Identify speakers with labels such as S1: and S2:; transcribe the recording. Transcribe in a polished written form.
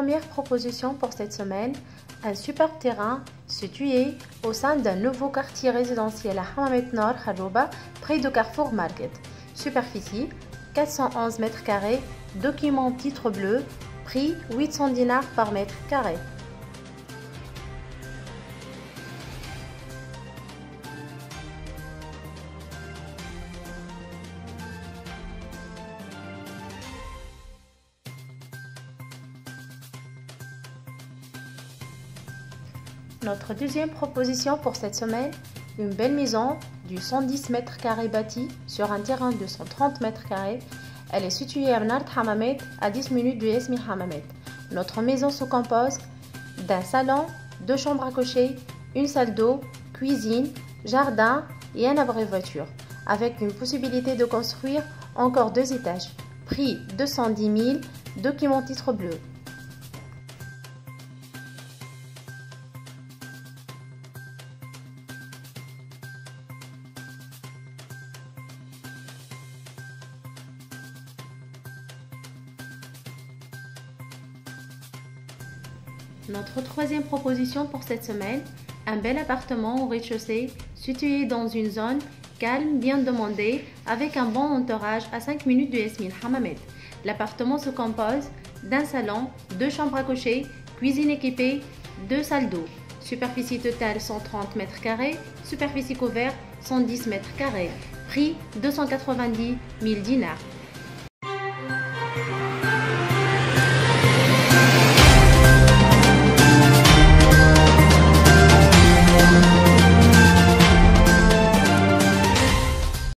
S1: première proposition pour cette semaine, un superbe terrain situé au sein d'un nouveau quartier résidentiel à Hammamet Nord Kharouba, près de Carrefour Market. Superficie 411 mètres carrés, document titre bleu, prix 800 dinars par mètre carré. Notre deuxième proposition pour cette semaine, une belle maison du 110 mètres carrés bâtie sur un terrain de 130 mètres carrés. Elle est située à Nard Hammamet, à 10 minutes du Yasmi Hammamet. Notre maison se compose d'un salon, 2 chambres à coucher, une salle d'eau, cuisine, jardin et un abri voiture, avec une possibilité de construire encore 2 étages. Prix 210 000, document titre bleu. Notre troisième proposition pour cette semaine, un bel appartement au rez-de-chaussée situé dans une zone calme, bien demandée, avec un bon entourage à 5 minutes de Yasmin Hammamet. L'appartement se compose d'un salon, 2 chambres à coucher, cuisine équipée, 2 salles d'eau. Superficie totale 130 mètres carrés, superficie couverte 110 mètres carrés. Prix 290 000 dinars.